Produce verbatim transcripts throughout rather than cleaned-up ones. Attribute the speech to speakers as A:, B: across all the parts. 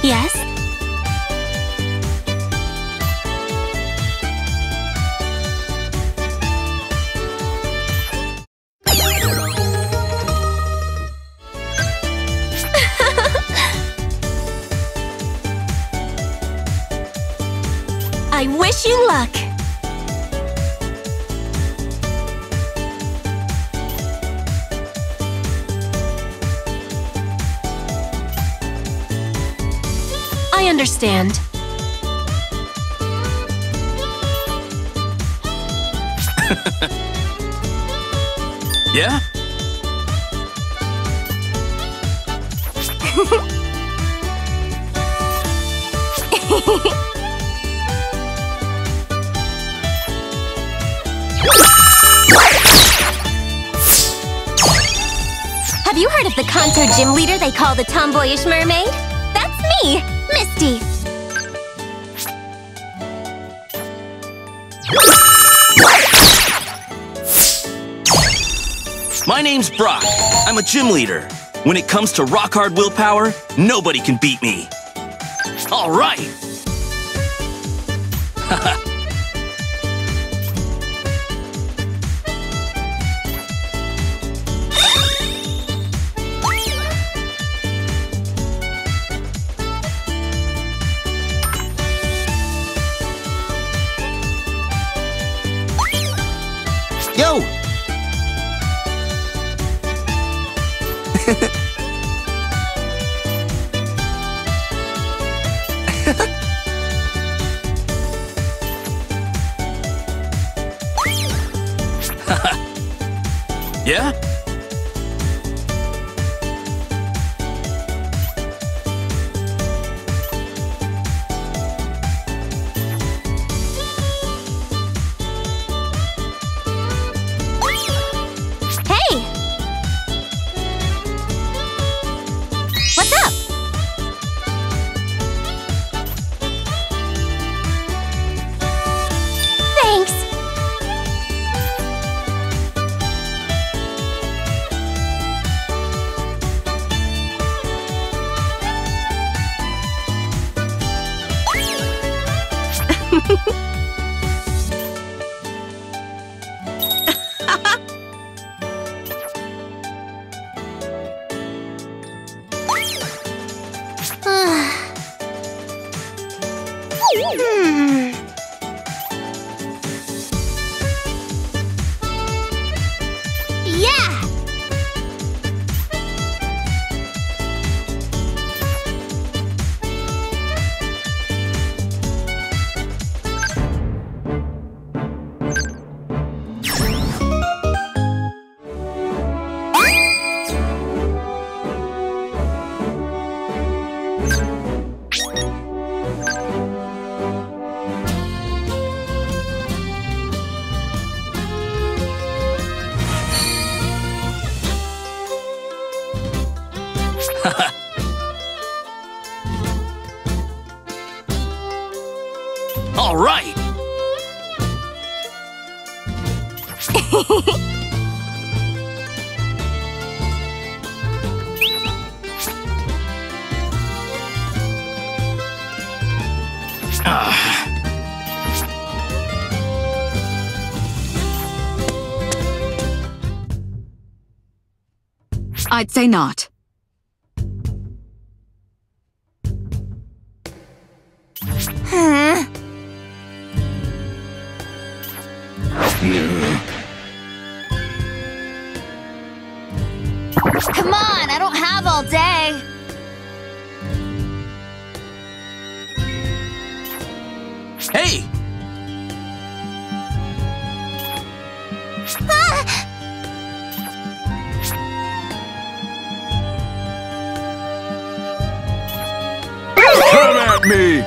A: Yes? I wish you luck! I understand.
B: Yeah?
A: Have you heard of the Kanto gym leader they call the tomboyish mermaid? That's me, Misty.
B: My name's Brock. I'm a gym leader. When it comes to rock-hard willpower, nobody can beat me. All right! Haha. Yo! Yeah?
A: Hey! What's up? Thanks! Hmm. Yeah!
B: All right!
C: I'd say not.
A: Huh? Come on, I don't have all day.
B: Hey!
D: Come at me!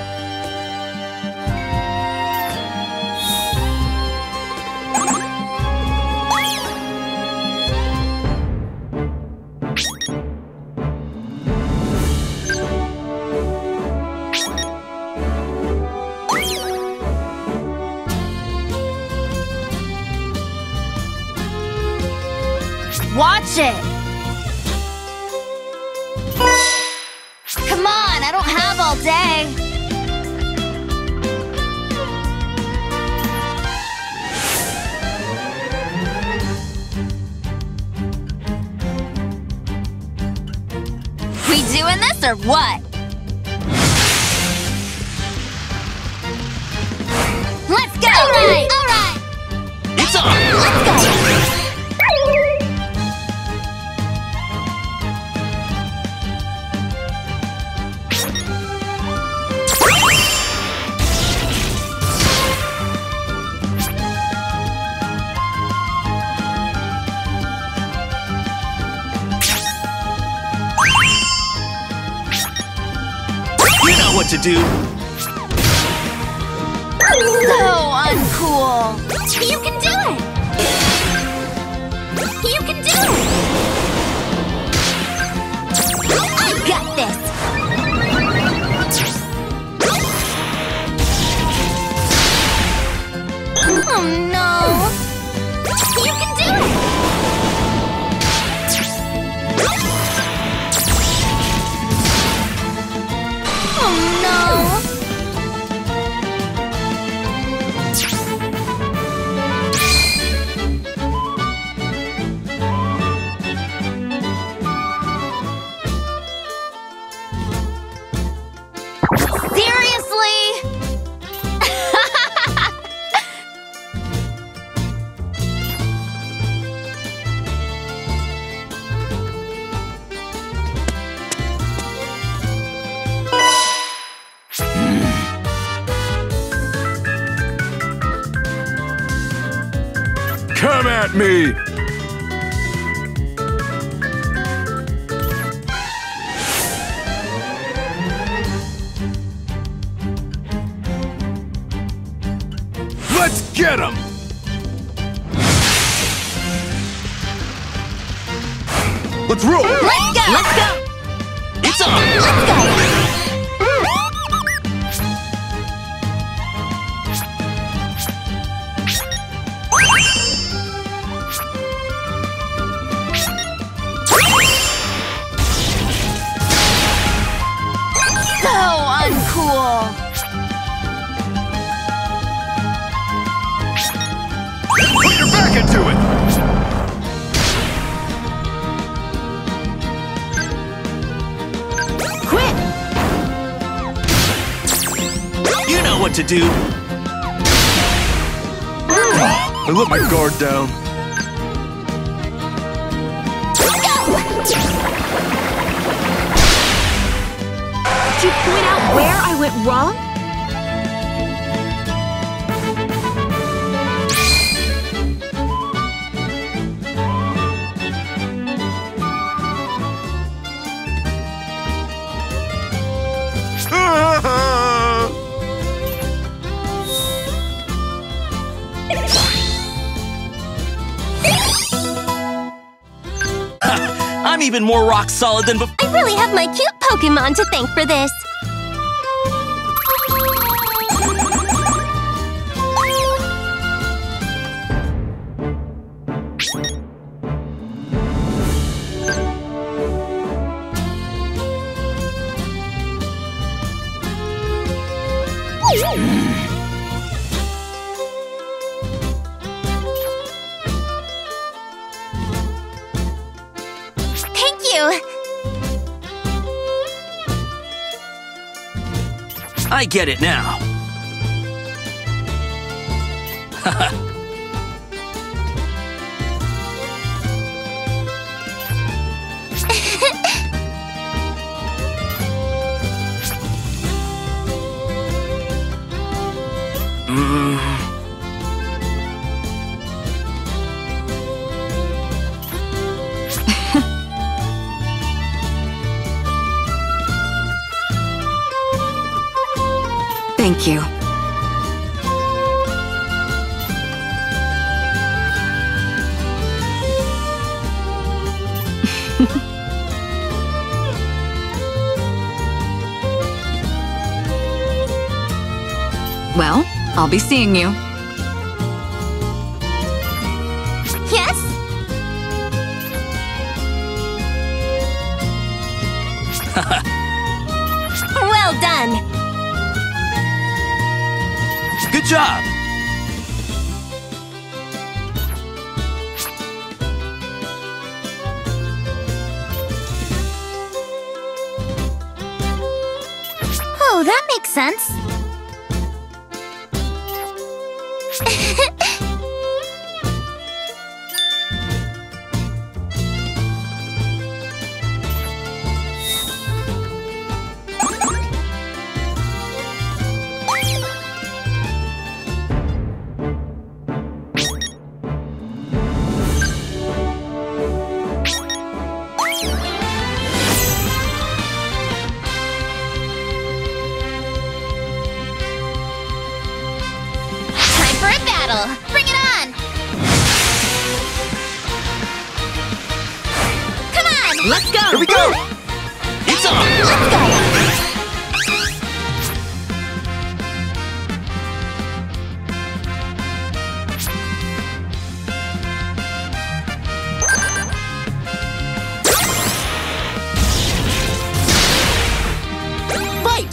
A: Watch it! Come on, I I don't have all day. We doing this or what? Let's go! All right! All right!
B: It's on!
A: Let's go!
B: You know what to do!
A: So uncool! You can do it! You can do it! I got this! Oh no! You can do it! Oh no! Seriously?
C: Come at me! Let's get him! Let's roll!
A: Let's go! Let's go!
B: It's on!
A: Let's go! So uncool!
C: Put your back into it!
A: Quit!
B: You know what to do!
C: I let my guard down.
D: Did you point out where I went wrong?
B: I'm even more rock solid than before.
A: I really have my cute Pokémon to thank for this. Thank you.
B: I get it now. mm.
D: Thank you. Well, I'll be seeing you.
A: Yes? Well done!
B: Good job!
A: Oh, that makes sense.
E: Bring it on! Come on!
D: Let's go!
B: Here we go! It's on!
A: Let's go!
B: Fight!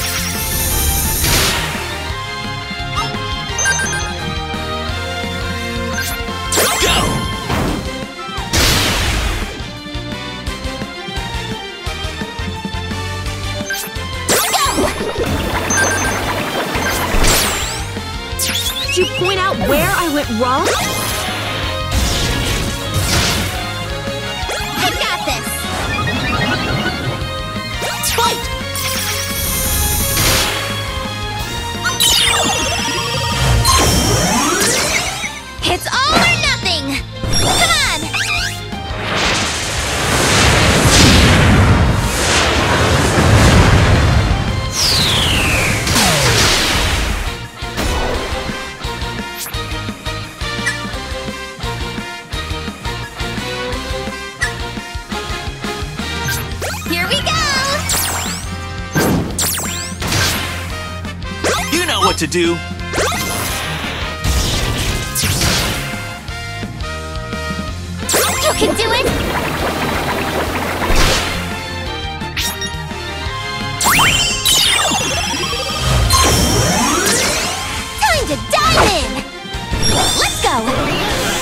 D: Did you point out where I went wrong?
E: I got this!
B: Fight!
E: It's all or nothing! Come on! Here we go!
B: You know what to do!
A: You can do it! Time to dive in! Let's go!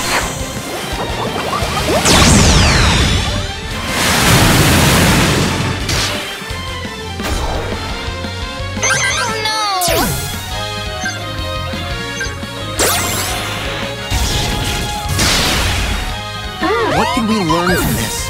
B: What can we learn from this?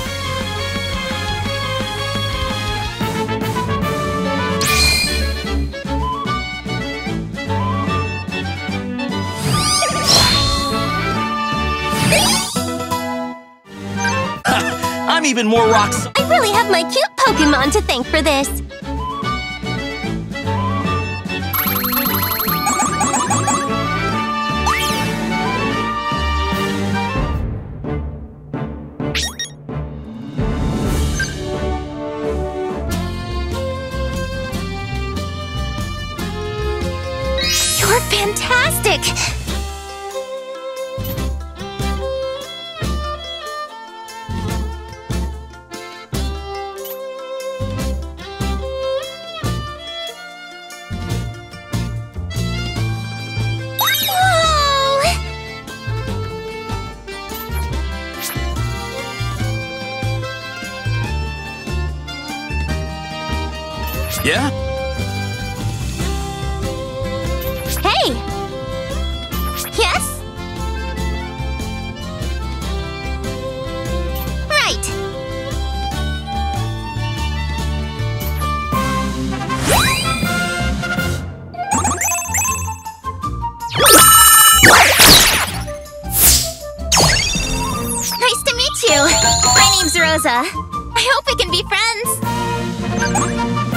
B: I'm even more rocks.
A: I really have my cute Pokémon to thank for this. You're fantastic! Whoa!
B: Yeah?
A: Hey! Yes? Right! Nice to meet you! My name's Rosa. I hope we can be friends!